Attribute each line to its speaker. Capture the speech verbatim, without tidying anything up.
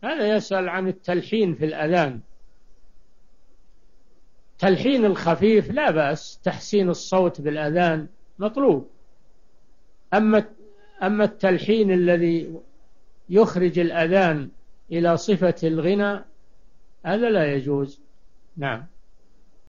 Speaker 1: هذا يسأل عن التلحين في الأذان. تلحين الخفيف لا بأس، تحسين الصوت بالأذان مطلوب. أما أما التلحين الذي يخرج الأذان إلى صفة الغنى هذا لا يجوز. نعم.